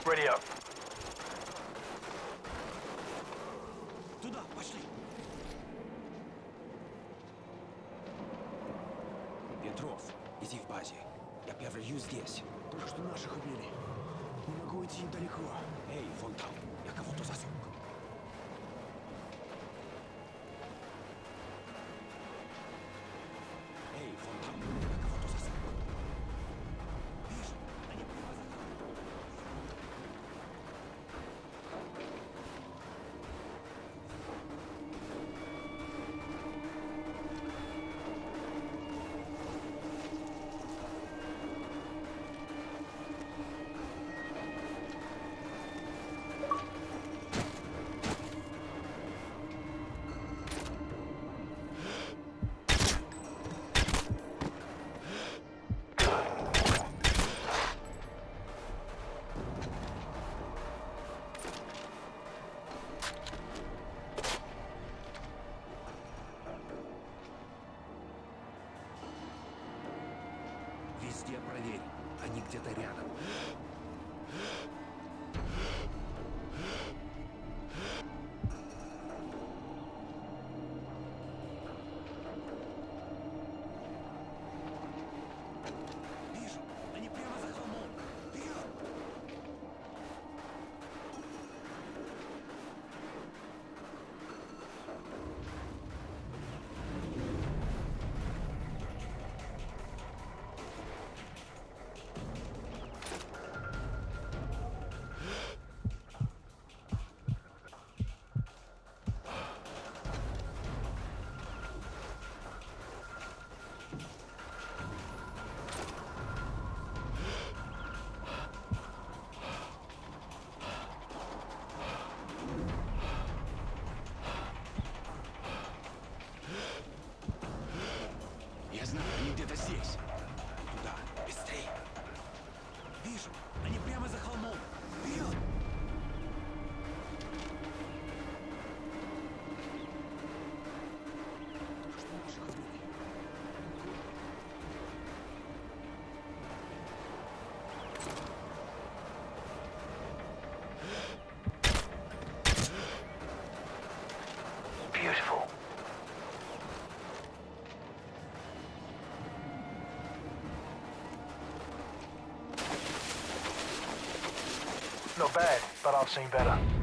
Ready up. Туда, пошли. Петров, иди в базе. Я перевью здесь. Только что наших убили. Не могу уйти далеко. Эй, вон там. Я кого-то засек. Эй, вон там. Я кого-то засек. Вижу. Они прямо за нами. Везде проверь. Они где-то рядом. Вижу. Они прямо за холмом. Вперед! Я знаю, они где-то здесь. Туда, быстрее. Вижу, они прямо за холмом. Вперед! Только что наших убили. Beautiful. Not bad, but I've seen better.